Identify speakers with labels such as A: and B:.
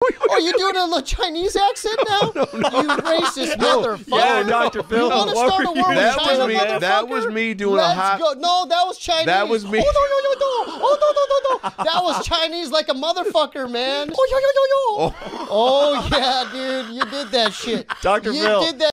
A: Oh, you doing a little Chinese accent now?
B: No.
A: You racist motherfucker.
B: Yeah, Dr. Phil.
A: You want to start a war with
C: That
A: China,
C: was me.
A: motherfucker?
C: That was me doing
A: Let's
C: a hot.
A: go. No, that was Chinese.
C: That was me.
A: Oh, no. That was Chinese like a motherfucker, man. Oh, yeah, dude. You did that shit.
B: Dr.
A: You
B: Phil.
A: did that